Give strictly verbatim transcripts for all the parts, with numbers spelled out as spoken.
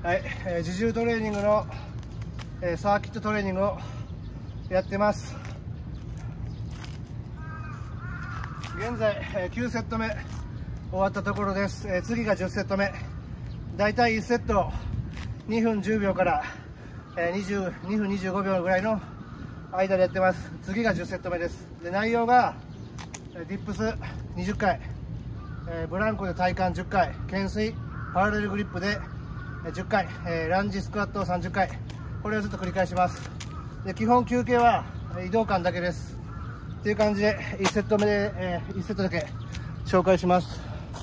はい、えー、自重トレーニングの、えー、サーキットトレーニングをやってます。現在、えー、きゅうセット目終わったところです。えー、次がじゅっセット目。だいたいいちセットにふんじゅうびょうから、えー、にじゅうにふんにじゅうごびょうぐらいの間でやってます。次がじゅっセット目です。で、内容がディップスにじゅっかい、えー、ブランコで体幹じゅっかい、懸垂パラレルグリップでじゅっかい、えー、ランジスクワットをさんじゅっかい、これをずっと繰り返します。で、基本休憩は移動間だけですっていう感じで、いちセット目で、えー、いちセットだけ紹介します。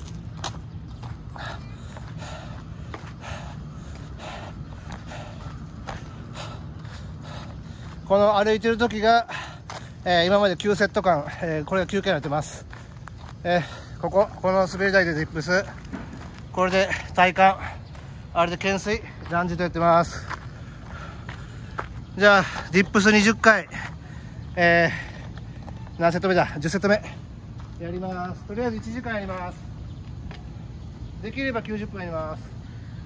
この歩いてる時が、えー、今まできゅうセットかん、えー、これが休憩になってます。えー、こここの滑り台でディップス、これで体幹、あれで懸垂、ランジとやってます。じゃあディップスにじゅっかい、えー、何セット目だ、じゅっセット目やります。とりあえずいちじかんやります。できればきゅうじゅっぷんやります。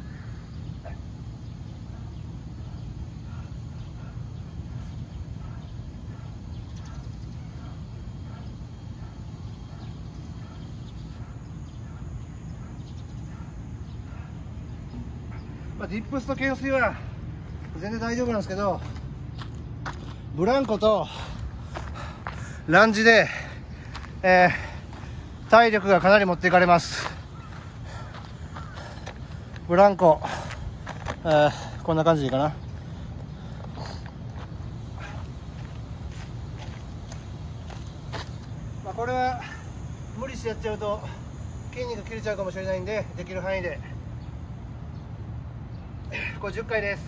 まあ、ディップスと懸垂は全然大丈夫なんですけど、ブランコとランジで、えー、体力がかなり持っていかれます。ブランコ、えー、こんな感じでいいかな。まあ、これは無理してやっちゃうと筋肉切れちゃうかもしれないんで、できる範囲でこれじゅっかいです。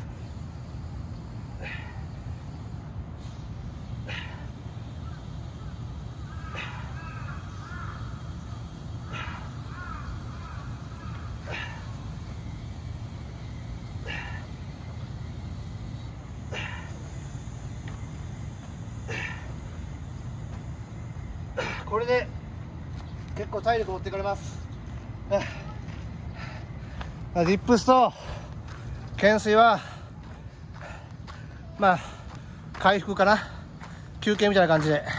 これで結構体力持ってかれます。ディップスと懸垂はまあ回復かな、休憩みたいな感じで。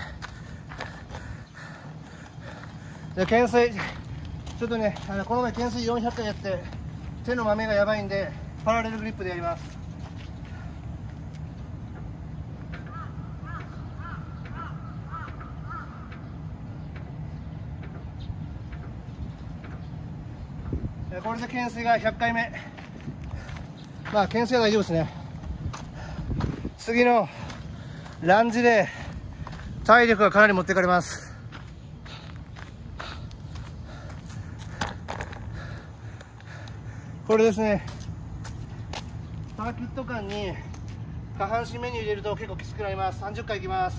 で、懸垂ちょっとね、あのこの前懸垂よんひゃっかいやって手の豆がやばいんで、パラレルグリップでやります。これで懸垂がひゃっかいめ。まあ懸垂は大丈夫ですね。次のランジで体力がかなり持っていかれます。これですね、サーキット間に下半身メニュー入れると結構きつくなります。さんじゅっかいいきます。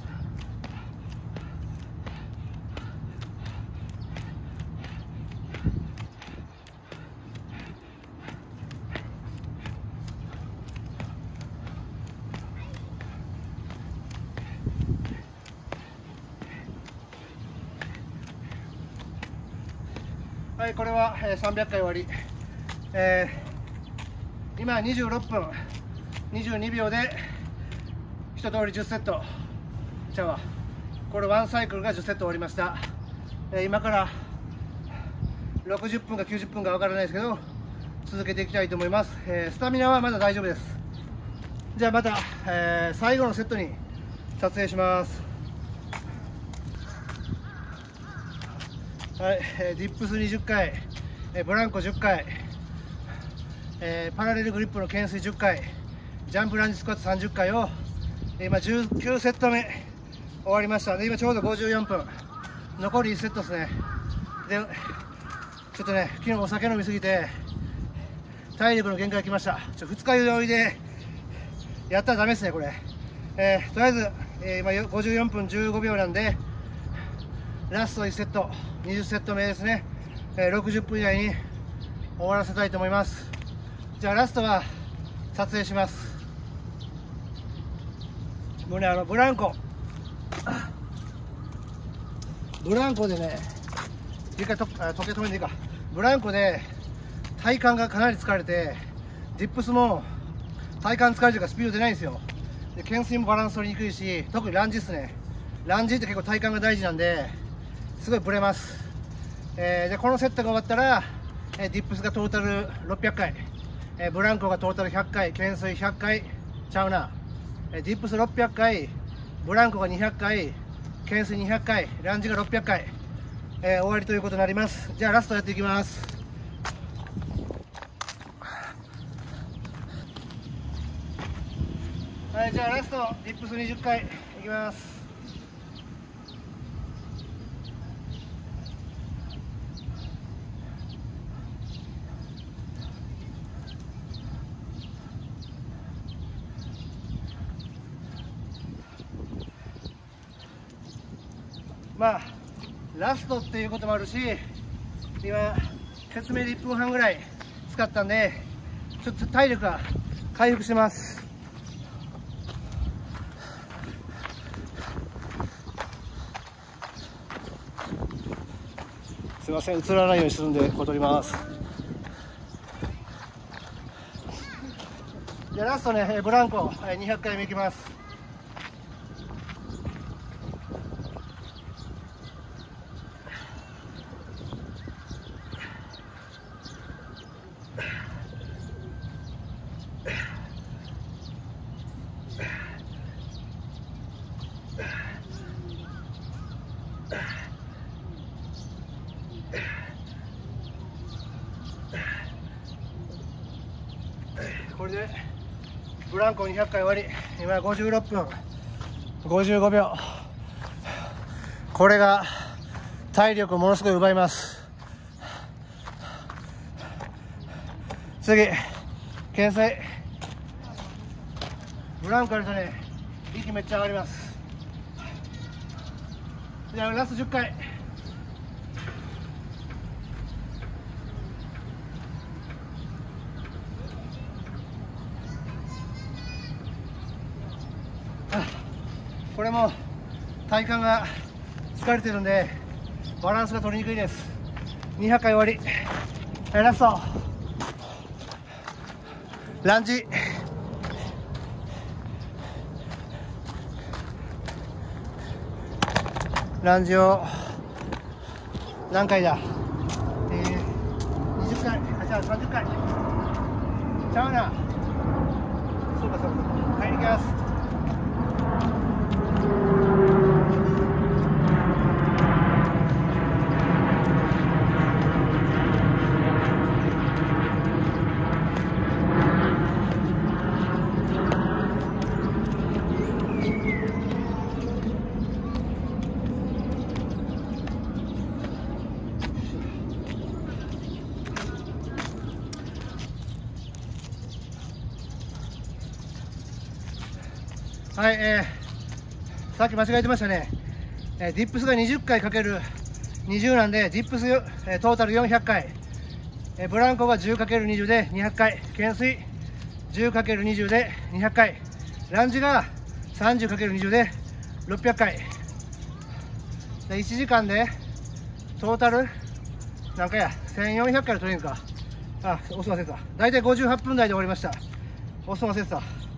はい、これはさんびゃっかい終わり。えー、今にじゅうろっぷんにじゅうにびょうで一通りじゅっセットちゃうわ、これワンサイクルがじゅっセット終わりました。えー、今からろくじゅっぷんかきゅうじゅっぷんか分からないですけど続けていきたいと思います。えー、スタミナはまだ大丈夫です。じゃあまた、えー、最後のセットに撮影します。はい、えー、ディップスにじゅっかい、えー、ブランコじゅっかい、えー、パラレルグリップの懸垂じゅっかい、ジャンプランジスクワットさんじゅっかいを、えー、今じゅうきゅうセット目終わりました。で、今ちょうどごじゅうよんぷん、残りいちセットですね。で、ちょっとね、昨日お酒飲みすぎて体力の限界来ました。ちょふつか酔いでやったらダメですねこれ。えー、とりあえず、えー、今ごじゅうよんぷんじゅうごびょうなんで、ラストいちセットにじゅっセット目ですね、えー、ろくじゅっぷん以内に終わらせたいと思います。じゃあラストは撮影します。もうね、あのブランコブランコでね、一回と時計止めていいか、ブランコで体幹がかなり疲れて、 ディップスも体幹疲れてるからスピード出ないんですよ。で懸垂もバランス取りにくいし、特にランジですね。ランジって結構体幹が大事なんですごいブレます。えー、でこのセットが終わったら、えー、ディップスがトータルろっぴゃっかい、えー、ブランコがトータルひゃっかい、懸垂ひゃっかいちゃうな、えー、ディップスろっぴゃっかい、ブランコがにひゃっかい、懸垂にひゃっかい、ランジがろっぴゃっかい、えー、終わりということになります。じゃあラストやっていきます。はい、じゃあラストディップスにじゅっかいいきます。まあラストっていうこともあるし、今説明でいっぷんはんぐらい使ったんでちょっと体力が回復してます。すいません、映らないようにするんでこう取ります。じゃあラストね、ブランコにひゃっかいめいきます。これでブランコにひゃっかい終わり。今ごじゅうろっぷんごじゅうごびょう。これが体力をものすごい奪います。次懸垂、ブランコやるとね息めっちゃ上がります。じゃあラストじゅっかい。これも体幹が疲れてるんでバランスが取りにくいです。にひゃっかい終わり。ラストランジ、ランジを何回だ、えー、にじゅっかい、あ、じゃあさんじゅっかいちゃうな、そうかそうか、はい、いきます。はい、えー、さっき間違えてましたね。えー、ディップスがにじゅっかいかけるにじゅうなんで、ディップス、えー、トータルよんひゃっかい、えー、ブランコが じゅうかけるにじゅう でにひゃっかい、懸垂 じゅうかけるにじゅう でにひゃっかい、ランジが さんじゅうかけるにじゅう でろっぴゃっかいで、いちじかんでトータル何回や、せんよんひゃっかいのトレーニングか。あ、押す忘れてた。大体ごじゅうはっぷん台で終わりました。押す忘れてた。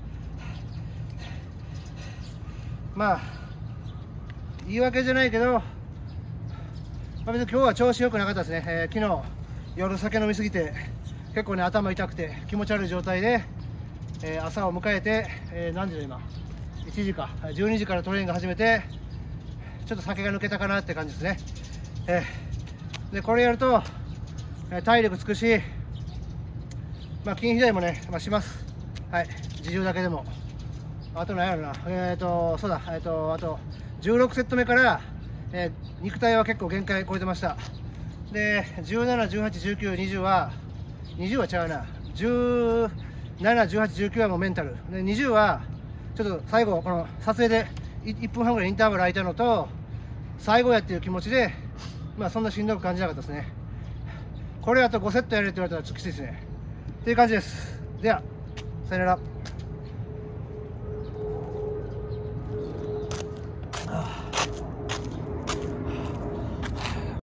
まあ言い訳じゃないけど、まあ、別に今日は調子良くなかったですね。えー、昨日夜酒飲みすぎて結構ね頭痛くて気持ち悪い状態で、えー、朝を迎えて、えー、何時だ今いちじかじゅうにじからトレーニング始めてちょっと酒が抜けたかなって感じですね。えー、でこれやると、えー、体力つくし、まあ、筋肥大もね、まあ、します。はい、自重だけでも。あと何やろな、えっ、ー、とそうだ、えっ、ー、とあとじゅうろくセット目から、えー、肉体は結構限界超えてました。でじゅうなな、じゅうはち、じゅうきゅう、にじゅうはにじゅうは違うな、じゅうなな、じゅうはち、じゅうきゅうはもうメンタルで、にじゅうはちょっと最後この撮影でいっぷんはんぐらいインターバル空いたのと最後やっていう気持ちで、まあそんなしんどく感じなかったですね。これあとごセットやれって言われたらちょっときついですねっていう感じです。ではさよなら。